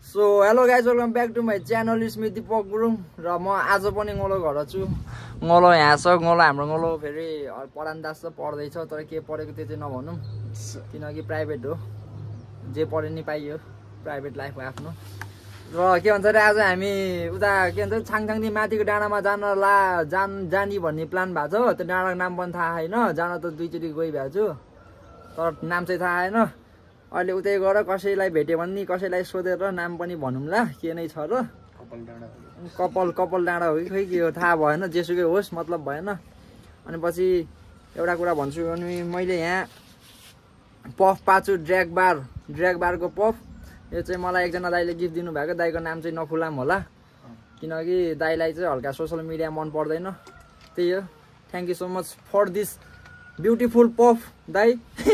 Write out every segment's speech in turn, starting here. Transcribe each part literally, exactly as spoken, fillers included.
So hello guys welcome back to my channel Smith Dipak Gurung र म आज पनि ngolo घर छु। ngolo यहाँ छ, ngolo हाम्रो ngolo फेरि पढान्दास छ, पढ्दैछ तर के पढेको त्यो चाहिँ नभनौँ किनकि प्राइभेट हो, जे पढे नि पाइयो, प्राइभेट लाइफ आफ्नो। र के भन्छ अरे आज हामी उता के भन्छ छाङछाङदी माथिको डाँडामा जान ला जान जानी भन्ने प्लान भएको छ। त्यो डाँडाको नाम पनि थाहा छैन, जान त दुईचोटि गइरहेको छु तर नाम चाहिँ थाहा छैन। अहिले उतै गएर कसैलाई भेट्यो भने नि कसैलाई सोधेर नाम पनि भनौँला के नै छ र। कपाल डाँडा कपाल कपाल डाँडा हो कि खै के हो थाहा भएन, जेसुकै होस् मतलब भएन। अनि पछि एउटा कुरा भन्छु भने मैले यहाँ पफ पाछु, ड्र्याग बार ड्र्याग बारको पफ। यो चाहिँ मलाई एकजना दाइले गिफ्ट दिनुभएको, दाइको नाम चाहिँ नखुलाम होला किनकि दाइलाई चाहिँ हल्का सोसल मिडिया मन पर्दैन, त्यही हो। Thank you so much for this beautiful puff दाइ।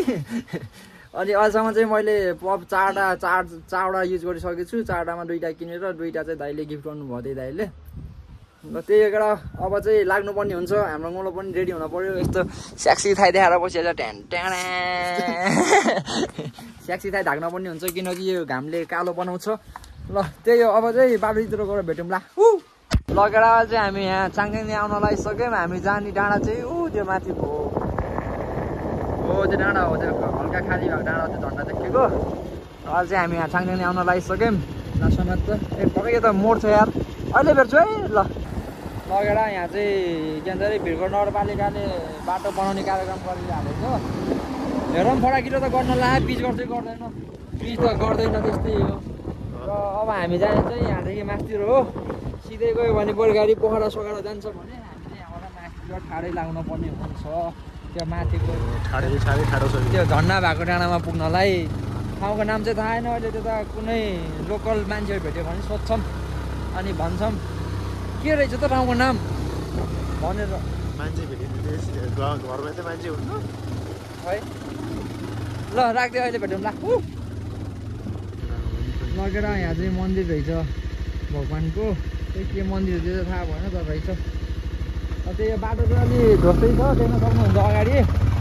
अनि अहिलेसम्म चाहिँ मैले पप चारवटा चार चारवटा युज गरिसकेको छु, चारवटामा दुईवटा किनेर दुईवटा चाहिँ दाइले गिफ्ट गर्नुभयो त्यही दाइले। र त्यही भएर अब चाहिँ लाग्नुपर्ने हुन्छ, हाम्रो ngolo पनि रेडी हुन पऱ्यो। यस्तो स्याक्सी थाइ देखाएर बसिहाल्छ ट्यान ट्याडा स्याक्सी थाइ ढाक्न पर्ने हुन्छ किनकि यो घामले कालो बनाउँछ। ल त्यही हो, अब चाहिँ बाटोतिर गएर भेटौँला। लगेर चाहिँ हामी यहाँ चाङचाङदी आउन लागिसक्यौँ। हामी जाने डाँडा चाहिँ ऊ त्यो माथि भयो, हो त्यो डाँडा हो, त्यो हल्का खाली भएको डाँडा त्यो झन्डा देखेको। अहिले चाहिँ हामी यहाँ छाङछाङदी आउन लागिसक्यौँ। लास्टमा त ए पक्कै यो त मोड छ यार, अहिले भेट्छु है। ल लगेर यहाँ चाहिँ के भन्छ अरे भिरकोट नगरपालिकाले बाटो बनाउने कार्यक्रम गरिरहेको छ। हेरौँ फटाकिलो त गर्न ला, पिच गर्दै गर्दैन, पिच त गर्दैन त्यस्तै हो। र अब हामी जाने चाहिँ यहाँदेखि माथितिर हो, सिधै गयो भने बलगाडी पोखरा सोखरा जान्छ भने हामीले यहाँबाट माथितिर ठाडै लाग्नु पर्ने हुन्छ। त्यो माथिको ठाडै ठाडै ठाडो छ त्यो झन्डा भएको डाँडामा पुग्नलाई। ठाउँको नाम चाहिँ थाहा छैन अहिले, त्यो त कुनै लोकल मान्छेहरू भेट्यो भने सोध्छौँ अनि भन्छौँ के रहेछ त ठाउँको नाम भनेर। मान्छे भेट्यो घरमा चाहिँ मान्छे हुनु है। ल राख्दै अहिले भेटौँ ला। लगेर यहाँ चाहिँ मन्दिर रहेछ भगवान्को, त्यो के मन्दिर हो त्यो चाहिँ थाहा भएन तर रहेछ। त्यही बाटो चाहिँ अलि ध्वस्तै छ, देख्न सक्नुहुन्छ अगाडि।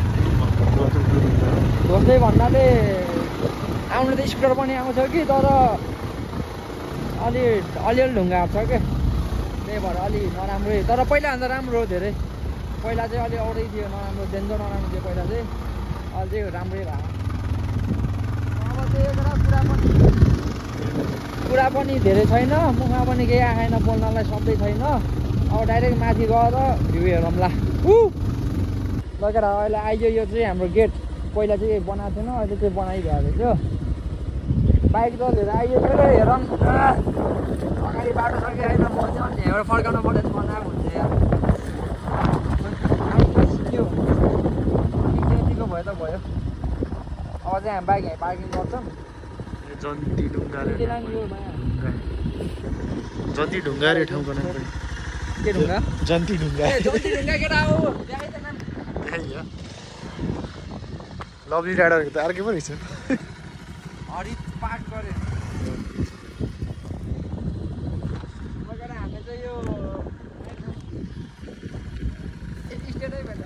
ध्वस्तै भन्नाले आउनु त स्कुटर पनि आउँछ कि तर अलि अलिअलि ढुङ्गाहरू छ क्या, त्यही भएर अलि नराम्रै। तर पहिलाभन्दा राम्रो हो धेरै, पहिला चाहिँ अलि औरै थियो, नराम्रो डेन्जर नराम्रो थियो पहिला चाहिँ, अहिले चाहिँ राम्रै भयो। अब चाहिँ एउटा कुरा पनि कुरा पनि धेरै छैन, मुखमा पनि केही आएन बोल्नलाई, शब्दै छैन। अब डाइरेक्ट माथि गएर भ्यू हेरौँला। लगेर अहिले आइयो, यो चाहिँ हाम्रो गेट, पहिला चाहिँ बनाएको थिएन अहिले चाहिँ बनाइभएको थियो। बाइक त लिएर आइयो, हेरौँ अगाडि बाटो छ कि होइन, म चाहिँ अनि यहाँबाट फर्काउनु पर्ने बनाएको हुन्छ यार। सिक्यो यतिको भयो त भयो। अब चाहिँ हामी बाइक यहीँ पार्किङ गर्छौँ। जन्ती ढुङ्गा जति ढुङ्गा रे ठाउँको नाम पनि के ढुङ्गा? जन्ती ढुङ्गा। ए जन्ती ढुङ्गा केटा हो, देखाइ त नाम। लभली डाँडाको त अर्कै पो रहेछ। हरित पार्क गरे लगेर हामी चाहिँ यो स्टेटै भेट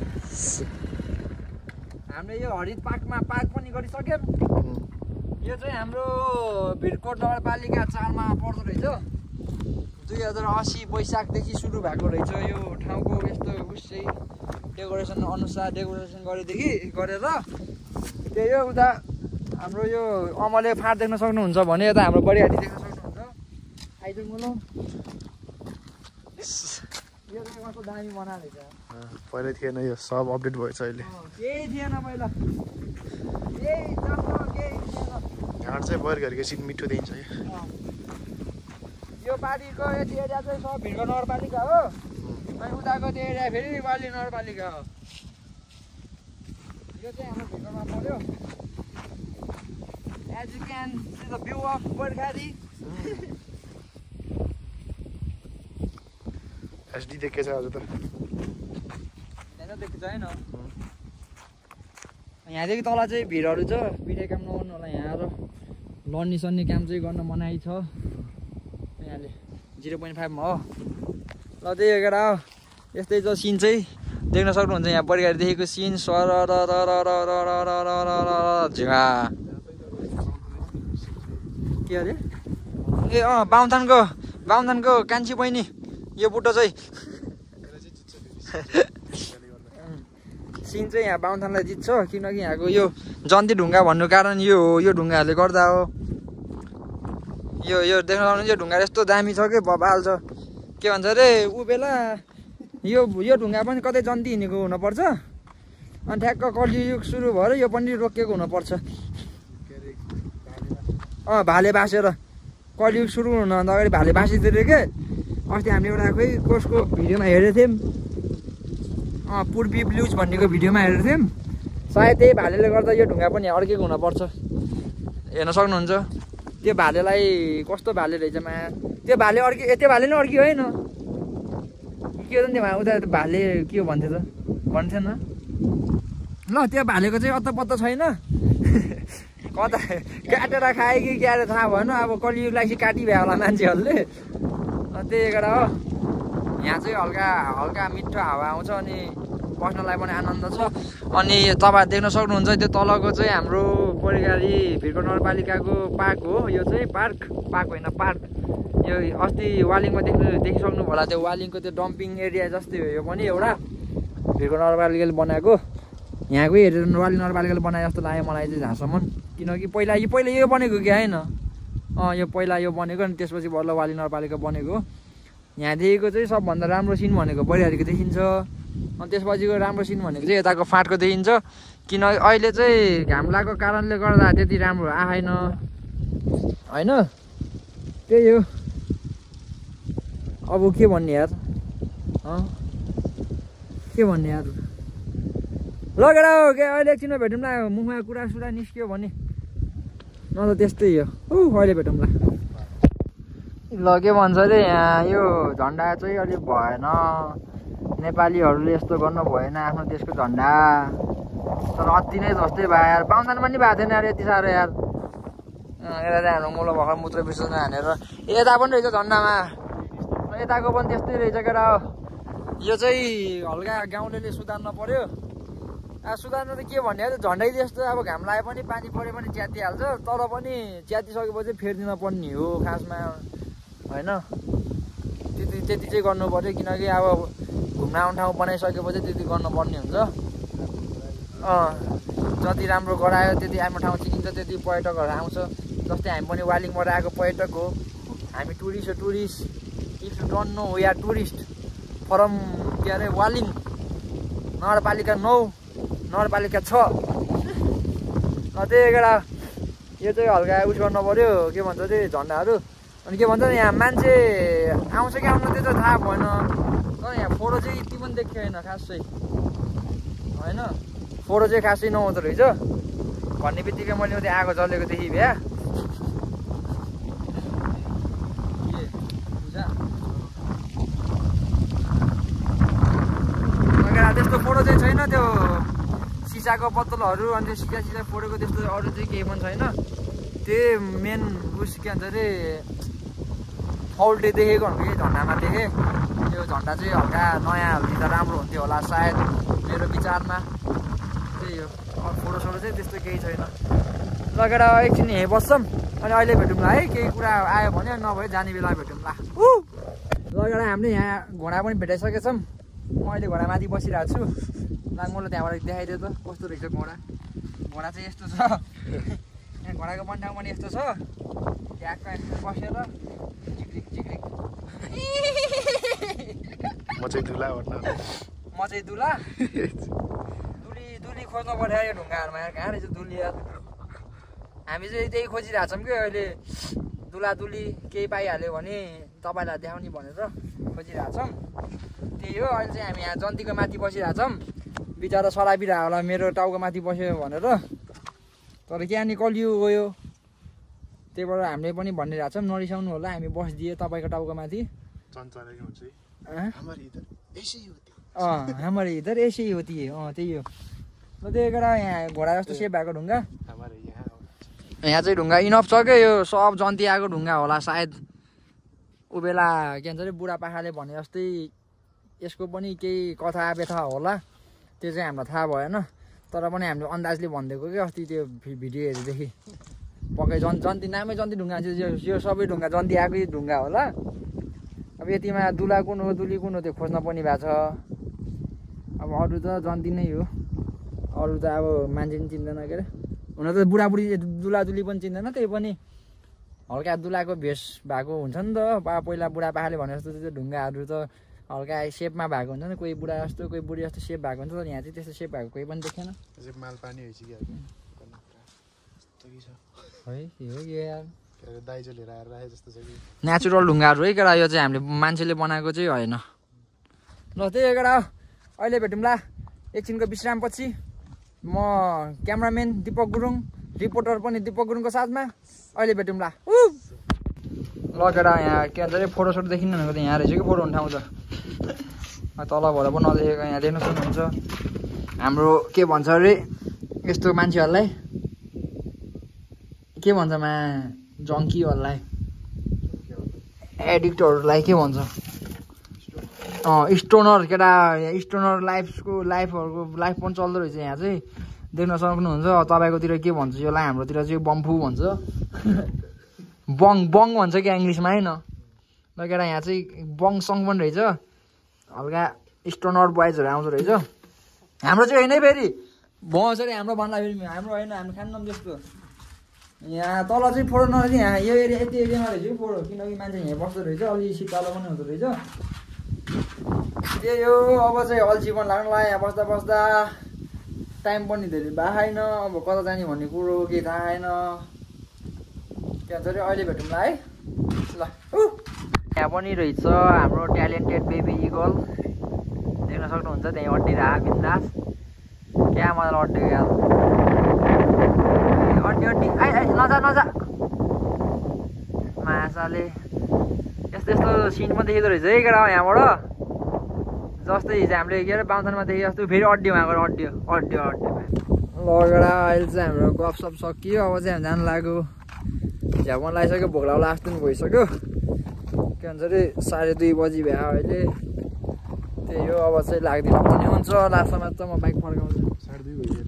हामीले यो हरित पार्कमा पार्क पनि गरिसक्यौँ। यो चाहिँ हाम्रो भिरकोट नगरपालिका चारमा पर्दो रहेछ। दुई हजार असी वैशाखदेखि सुरु भएको रहेछ यो ठाउँको यस्तो उस चाहिँ डेकोरेसन अनुसार डेकोरेसन गरेदेखि गरेर। त्यही हो, उता हाम्रो यो अमले फाँट देख्न सक्नुहुन्छ भने यता हाम्रो बढिहाटी देख्न सक्नुहुन्छ। आइदिउँ बोलो, यो चाहिँ कस्तो दामी बनाएको रहेछ। पहिला थिएन, यो सब अपडेट भएछ अहिले। केही थिएन पहिला, केही जस्तो केही थिएन। यहाँ चाहिँ बर्गरको सिट मिठो दिन्छ यो पार्टीको यति एरिया चाहिँ सब भिरकोट नगरपालिका हो, अनि उताको त्यो एरिया फेरि वाली नगरपालिका हो। यो चाहिँ हाम्रो भिरकोटमा पर्यो। As you can see the view of Barkhari. HD देखेछ आज त हैन, देखेको छैन। यहाँदेखि तल चाहिँ भिडहरू छ, भिडियो काम नगर्नु होला यहाँ। र लड्ने सन्ने काम चाहिँ गर्न मनाइ छ यहाँले, जिरो पोइन्ट फाइभमा हो। ल त्यही भएर यस्तै छ सिन चाहिँ देख्न सक्नुहुन्छ यहाँ बढिगाडीदेखिको सिन सर झिगा के अरे ए अँ बाहुनथानको बाहुनथानको कान्छी बहिनी यो बुट्टो चाहिँ सिन चाहिँ यहाँ बाहुनथानलाई जित्छ किनकि यहाँको यो जन्ती ढुङ्गा भन्नु कारण यो हो यो ढुङ्गाहरूले गर्दा हो यो यो देख्न सक्नुहुन्छ यो ढुङ्गा यस्तो दामी छ कि बबाल छ के भन्छ अरे ऊ बेला यो यो ढुङ्गा पनि कतै जन्ती हिँडेको हुनुपर्छ अनि ठ्याक्क कलियुग सुरु भएर यो पनि रोकिएको हुनुपर्छ अँ भाले बासेर कलियुग सुरु हुनुभन्दा अगाडि भाले बासिदिएर के अस्ति हामीले एउटा खोइ कसको भिडियोमा हेरेको थियौँ अँ पूर्वी ब्लुज भन्नेको भिडियोमा हेरेको थियौँ सायद त्यही भालेले गर्दा यो ढुङ्गा पनि अड्केको हुनपर्छ हेर्न सक्नुहुन्छ त्यो भालेलाई कस्तो भाले रहेछ मा त्यो भाले अड्के त्यो भाले नै अड्कियो होइन के हो नि त्यो उता भाले के हो भन्थ्यो त भन्थेन ल त्यो भालेको चाहिँ अत्त पत्ता छैन कता काटेर खायो कि के अरे थाहा भएन अब कलियुगलाई चाहिँ काटी भ्यो होला मान्छेहरूले त्यही भएर हो यहाँ चाहिँ हल्का हल्का मिठो हावा आउँछ अनि बस्नलाई पनि आनन्द छ अनि तपाईँ देख्न सक्नुहुन्छ त्यो तलको चाहिँ हाम्रो परिगारी भिरको नगरपालिकाको पार्क हो यो चाहिँ पार्क पार्क होइन पार्क यो अस्ति वालिङमा देख्नु देखिसक्नु होला त्यो वालिङको त्यो डम्पिङ एरिया जस्तै हो यो पनि एउटा भिरको नगरपालिकाले बनाएको यहाँकै हेरेर वालिङ नगरपालिकाले बनाए जस्तो लाग्यो मलाई चाहिँ जहाँसम्म किनकि पहिला यो पहिला यो बनेको कि होइन अँ यो पहिला यो बनेको अनि त्यसपछि बल्ल वालिङ नगरपालिका बनेको यहाँदेखिको चाहिँ सबभन्दा राम्रो सिन भनेको परिहारीको देखिन्छ अनि त्यसपछिको राम्रो सिन भनेको चाहिँ यताको फाँटको देखिन्छ किन अहिले चाहिँ घाम लागेको कारणले गर्दा त्यति राम्रो आएन होइन त्यही हो अब के भन्ने यार अँ के भन्ने यार लगेर हो के अहिले एकछिनमा भेटौँला मुखमा कुरा सुरा निस्क्यो भने न त त्यस्तै हो ऊ अहिले भेटौँला ल के भन्छ अरे यहाँ यो झन्डा चाहिँ अलिक भएन नेपालीहरूले यस्तो गर्नु भएन आफ्नो देशको झन्डा तर अति नै जस्तै भयो यार बाहुनथान पनि भएको थिएन यार यति साह्रो यार यता चाहिँ हाम्रो मुलो भर्खर मूत्र विसर्जन हानेर यता पनि रहेछ झन्डामा यताको पनि त्यस्तै रहेछ केटा यो चाहिँ हल्का गाउँले सुधार्न पर्यो अब सुधार्न त के भन्ने हो झन्डै जस्तो अब घाम लागे पनि पानी पऱ्यो पनि च्यातिहाल्छ तर पनि च्यातिसकेपछि फेरिदिन पर्ने हो खासमा होइन त्यति त्यति चाहिँ गर्नु पर्यो किनकि अब घुम्न आउने ठाउँ बनाइसकेपछि त्यति गर्नुपर्ने हुन्छ अँ जति राम्रो गरायो त्यति हाम्रो ठाउँ चिनिन्छ त्यति पर्यटकहरू आउँछ जस्तै हामी पनि वालिङबाट आएको पर्यटक हो हामी टुरिस्ट हो tourist if you don't know we are tourist from के अरे वालिङ नगरपालिका नौ नगरपालिका छ त्यही भएर यो चाहिँ हल्का उस गर्नु पऱ्यो के भन्छ त्यही झन्डाहरू अनि के भन्छ यहाँ मान्छे आउँछ कि आउनु त्यो त थाहा भएन तर यहाँ फोटो चाहिँ यति पनि देखियो होइन खास चाहिँ होइन फोटो चाहिँ खासै नहुँदो रहेछ भन्ने बित्तिकै मैले उता आगो जलेको देखि भ्या त्यस्तो फोटो चाहिँ छैन त्यो सिसाको बोतलहरू अनि त्यो सिसा सिसा फोटोको त्यस्तो अरू चाहिँ केही पनि छैन त्यही मेन उस के भन्छ अरे फल्टे देखेको भनेको यही झन्डामा देखेँ त्यो झन्डा चाहिँ हल्का नयाँ हालिदिँदा राम्रो हुन्थ्यो होला सायद मेरो विचारमा त्यही हो फोटोसोटो चाहिँ त्यस्तो केही छैन लगेर एकछिन हेँ बस्छौँ अनि अहिले भेटौँला है केही कुरा आयो भने नभए जाने बेला भेटौँला ऊ लगेर हामीले यहाँ घोडा पनि भेटाइसकेछौँ म अहिले घोडामाथि बसिरहेको छु ल मलाई त्यहाँबाट देखाइदियो त कस्तो रहेछ घोडा घोडा चाहिँ यस्तो छ यहाँ घोडाको बन्टाउ पनि यस्तो छ ट्याक्क यस्तो बसेर चिक्रिक चिक्रिक म चाहिँ दुला म चाहिँ दुला दुली दुली खोज्नु पऱ्यो यो ढुङ्गाहरूमा यहाँ कहाँ रहेछ दुली यार हामी चाहिँ त्यही खोजिरहेको छौँ कि अहिले दुला दुली केही पाइहाल्यो भने तपाईँलाई देखाउने भनेर खोजिरहेको छौँ त्यही हो अहिले चाहिँ हामी यहाँ जन्तीको माथि बसिरहेको छौँ बिचरा सरापिरहेको होला मेरो टाउको माथि बस्यो भनेर तर क्या नि कलियो गयो त्यही भएर हामीले पनि भनिरहेको छौँ नरिसाउनु होला हामी बसिदिए तपाईँको टाउको माथि अँ हाम्रो इधर यसै हो ती अँ त्यही हो ल त्यही भएर यहाँ घोडा जस्तो सेप भएको ढुङ्गा यहाँ चाहिँ ढुङ्गा इनफ छ क्या यो सब जन्ती आएको ढुङ्गा होला सायद ऊ बेला के भन्छ अरे बुढापाकाले भने जस्तै यसको पनि केही कथा व्यथा होला त्यो चाहिँ हामीलाई थाहा भएन तर पनि हामीले अन्दाजले भनिदिएको कि अस्ति त्यो भिडियोहरूदेखि पक्कै जन जन्ती नामै जन्ती ढुङ्गा हुन्छ यो यो सबै ढुङ्गा जन्ती आएकै ढुङ्गा होला अब यतिमा दुला कुन हो दुली कुन हो त्यो खोज्न पनि भएको छ अब अरू त जन्ती नै हो अरू त अब मान्छे पनि चिन्दैन के अरे हुन त बुढाबुढी दुला दुली पनि चिन्दैन त्यही पनि हल्का दुलाको भेष भएको हुन्छ नि त पहिला बुढापाकाले भने जस्तो त्यो ढुङ्गाहरू त हल्का सेपमा भएको हुन्छ नि कोही बुढा जस्तो कोही बुढी जस्तो सेप भएको हुन्छ तर यहाँ चाहिँ त्यस्तो सेप भएको कोही पनि देखेन माल पानी है कि हो यार दाइजो लिएर आएर राखे जस्तो छ कि नेचुरल ढुङ्गाहरू है केटा यो चाहिँ हामीले मान्छेले बनाएको चाहिँ होइन ल त्यही हो केटा अहिले भेटौँला एकछिनको विश्रामपछि म क्यामराम्यान दिपक गुरुङ रिपोर्टर पनि दिपक गुरुङको साथमा अहिले भेटौँला ल केटा यहाँ के भन्छ अरे फोटोसोटो देखिनु भनेको त यहाँ रहेछ कि फोटो हुने ठाउँ त तल भएर पनि नदेखेको यहाँ देख्नु सक्नुहुन्छ हाम्रो के भन्छ अरे यस्तो मान्छेहरूलाई के भन्छ मा जङ्कीहरूलाई एडिक्टरहरूलाई के भन्छ अँ स्टोनर केटा स्टोनर लाइफको लाइफहरूको लाइफ पनि चल्दो रहेछ यहाँ चाहिँ देख्न सक्नुहुन्छ तपाईँकोतिर के भन्छ यसलाई हाम्रोतिर चाहिँ बम्फु भन्छ बङ बङ भन्छ क्या इङ्ग्लिसमा होइन ल केटा यहाँ चाहिँ बङ सङ पनि रहेछ हल्का स्टोनर बोइजहरू आउँदो रहेछ हाम्रो चाहिँ होइन है फेरि बस अरे हाम्रो भन्दा फेरि हाम्रो होइन हामी खान्नौँ त्यस्तो यहाँ तल चाहिँ फोटो नरहेछ यहाँ यो एरिया यति एरियामा रहेछ कि फोटो किनकि मान्छे यहाँ बस्दो रहेछ अलि शीतल पनि हुँदो रहेछ त्यही हो अब चाहिँ अल्छी पनि लाग्नु लाग्यो यहाँ बस्दा बस्दा टाइम पनि धेरै भएको छैन अब कता जाने भन्ने कुरो केही थाहा छैन के भन्छ अरे अहिले भेटौँला है ल यहाँ पनि रहेछ हाम्रो ट्यालेन्टेड बेबी इगल देख्न सक्नुहुन्छ त्यहीँ अड्डिरहेको बिन्दास क्या मजाले अड्डियो क्या अड्डी अड्डी आइ आइ नजा नजा माछाले यस्तो यस्तो सिन पनि देखिँदो रहेछ है केटा यहाँबाट जस्तै हिजो हामीले के अरे बाउथानमा देखेँ जस्तो फेरि अड्डियो वहाँ गएर अड्डियो अड्डियो अड्डियो लगेर अहिले चाहिँ हाम्रो गफसप सकियो अब चाहिँ हामी जानु लाग्यो झ्याउ पनि लगाइसक्यो भोक लाग्यो लास्ट दिन भइसक्यो के भन्छ अरे साढे दुई बजी भयो अहिले त्यही हो अब चाहिँ लाग्दिनु पनि हुन्छ लास्टमा त म बाइक फर्काउँछु साढे दुई भइसक्यो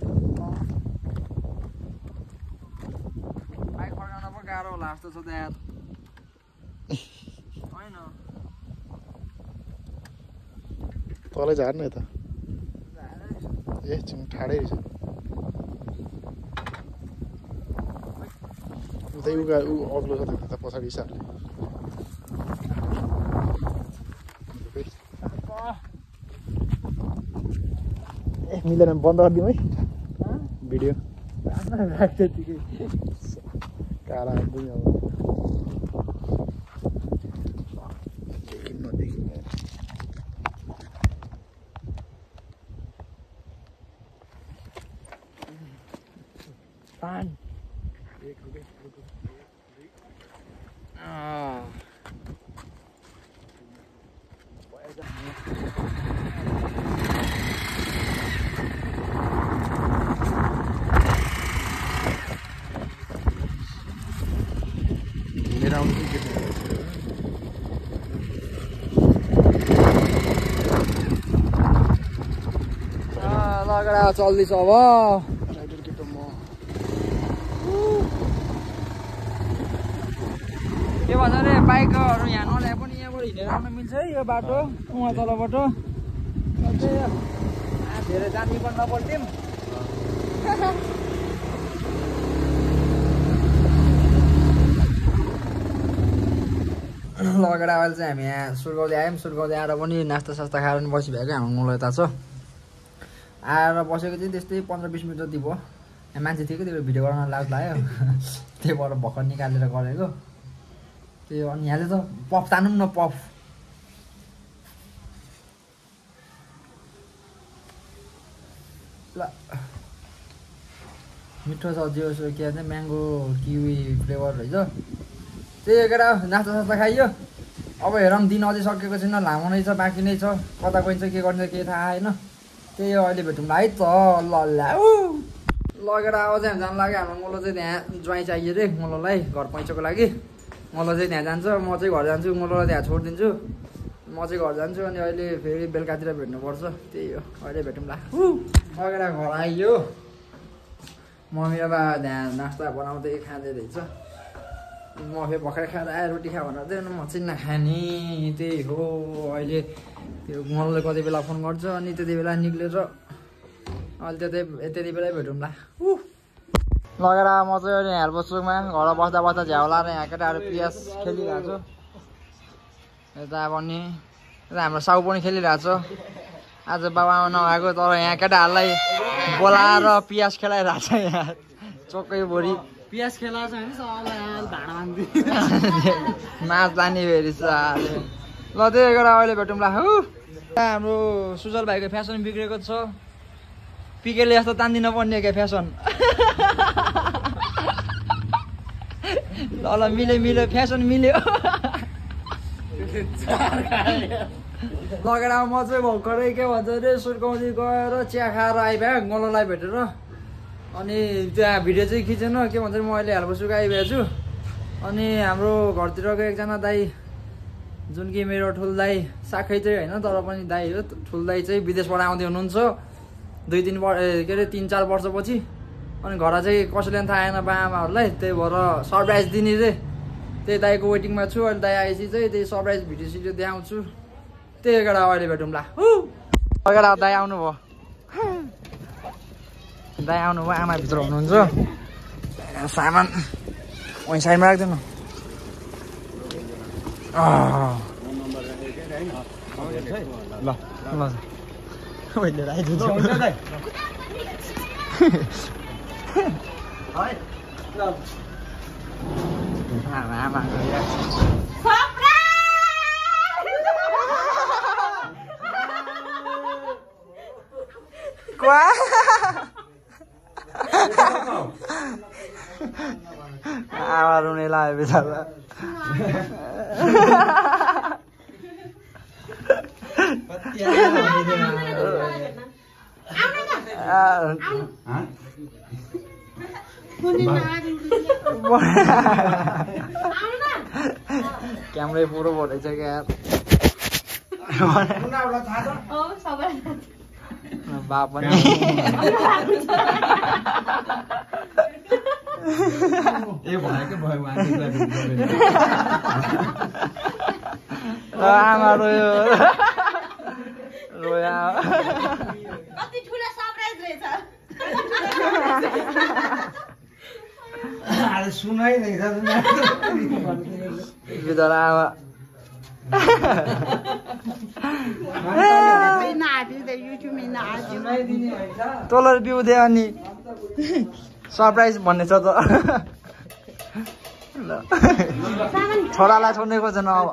बाइक फर्काउन पो गाह्रो होला जस्तो छ त्यहाँ होइन तलै झार्नु यता ए चिम ठाडै रहेछ उतै उगा ऊ अग्लो छ त्यता पछाडि हिसाबले ए मिलेन बन्द गरिदिउँ है भिडियो काला बुझ्नु अब देखिन नदेखिन पान लगेर चल्दैछ अब के भन्छ अरे बाइकहरू यहाँ नल्याए पनि यहाँबाट हिँडेर आउन मिल्छ है यो बाटो उहाँ तलबाट धेरै जाने पनि नपर्थ्यौँ लगेर अहिले चाहिँ हामी यहाँ सुर्गाउँदै आयौँ सुर्गाउँदै आएर पनि नास्ता सास्ता खाएर पनि बसिभएको हाम्रो मुलो यता छ आएर बसेको चाहिँ त्यस्तै पन्ध्र बिस मिनट जति भयो यहाँ मान्छे थियो कि त्यो भिडियो गर्न लाज लाग्यो त्यही भएर भर्खर निकालेर गरेको त्यो अनि यहाँले त पफ तानौँ न पफ ल मिठो छ जे होस् के भन्छ म्याङ्गो किवी फ्लेभर रहेछ त्यही केटा नास्ता सास्ता खाइयो अब हेरौँ दिन अझै सकेको छैन लामो नै छ बाँकी नै छ कता गइन्छ के गरिन्छ केही थाहा होइन त्यही हो अहिले भेटौँला है त ल ल लगेर अब चाहिँ जानु लाग्यो हाम्रो मोलो चाहिँ त्यहाँ ज्वाइँ चाहियो अरे मोलोलाई घर पैँचोको लागि मोलो चाहिँ त्यहाँ जान्छ म चाहिँ घर जान्छु मोलोलाई त्यहाँ छोडिदिन्छु म चाहिँ घर जान्छु अनि अहिले फेरि बेलुकातिर भेट्नुपर्छ त्यही हो अहिले भेटौँला लगेर घर आइयो मम्मी र बाबा त्यहाँ नास्ता बनाउँदै खाँदै रहेछ म फेरि भर्खर खाएर आएर रोटी खा भनेर चाहिँ म चाहिँ नखाने त्यही हो अहिले त्यो मलाई कति बेला फोन गर्छ अनि त्यति बेला निक्लेर अहिले त्यतै त्यति बेलै भेटौँला ऊ लगेर म चाहिँ अहिले हेल्प सुकमा घर बस्दा बस्दा झ्याउ लाएर यहाँ केटाहरू पिएस खेलिरहेको छु यता पनि यता हाम्रो साउ पनि खेलिरहेको छ आज बाबामा नभएको तर यहाँ केटाहरूलाई बोलाएर पियास खेलाइरहेको छ यहाँ चोकैभरि पियास खेलाएको छ भने सबैलाई भाँडा माग्दै नाच जाने फेरि ल त्यही गरेर अहिले भेटौँला हौ हाम्रो सुजल भाइको फेसन बिग्रेको छ पिकेले यस्तो तान्दिन पर्ने क्या फेसन ल ल मिल्यो मिल्यो फेसन मिल्यो लगेर म चाहिँ भर्खरै के भन्छ अरे सुर्काउँदै गएर चिया खाएर आइभ्या गोलोलाई भेटेर अनि त्यहाँ भिडियो चाहिँ खिचेन के भन्छ म अहिले हाल्पो सुक आइभएको छु अनि हाम्रो घरतिरको एकजना दाई जुन कि मेरो ठुल दाई साखै चाहिँ होइन तर पनि दाई हो ठुल दाई चाहिँ विदेशबाट आउँदै हुनुहुन्छ दुई तिन वर्ष के अरे तिन चार वर्षपछि अनि घर चाहिँ कसैले पनि थाहा आएन बा आमाहरूलाई त्यही भएर सरप्राइज दिने रे त्यही दाईको वेटिङमा छु अहिले दाई आएपछि चाहिँ त्यही सरप्राइज भिडियो सिडियो देखाउँछु त्यही गरेर अहिले भेटौँला लगेर दाई आउनुभयो दाई आउनुभयो आमा भित्र हुनुहुन्छ सामान वहीँ साइडमा राख्दैन ल ल आइदिन्छ आमा आमा रुने लाग्यो बिचारा क्यामेरै पुरो भरेछ क्या बा पनि आमा रोयो रोया कति ठुलो सरप्राइज रहेछ अरे सुनाइ नै छ बिचरा आमा तँलाई बिउ दे अनि सरप्राइज भन्ने छ त छोरालाई छोड्ने खोजेन अब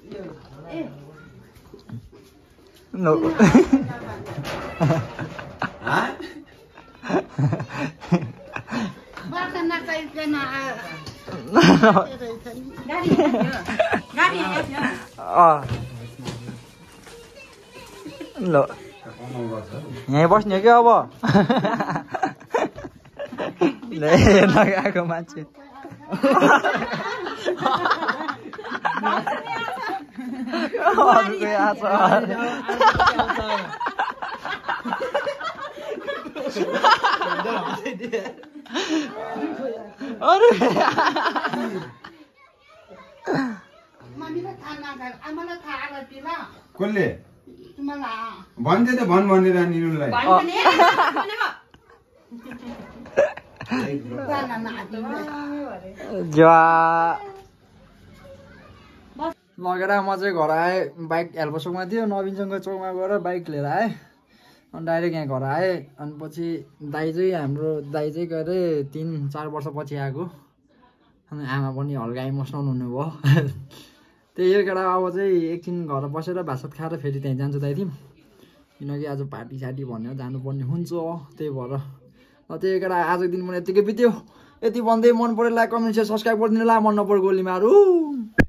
ल यहीँ बस्ने क्या अब लगाएको मान्छे कसले भन्दै त भन् भनेर निरुलाई लगेर म चाहिँ घर आएँ बाइक हेल्प चोकमा थियो नवीनसँग चोकमा गएर बाइक लिएर आएँ अनि डाइरेक्ट यहाँ घर आएँ अनि पछि दाइ चाहिँ हाम्रो दाइ चाहिँ के अरे तिन चार वर्षपछि आएको अनि आमा पनि हल्का इमोसनल हुनुभयो त्यही हो केटा अब चाहिँ एकछिन घर बसेर भात खाएर फेरि त्यहीँ जान्छु दाइ थियौँ किनकि आज पार्टी सार्टी भनेर जानुपर्ने हुन्छ त्यही भएर त्यही केटा आजको दिन पनि यत्तिकै बित्यो यति भन्दै मन पऱ्यो लाइक कमेन्ट सेयर सब्सक्राइब गरिदिनु ला मन नपऱ्यो गोली मारु।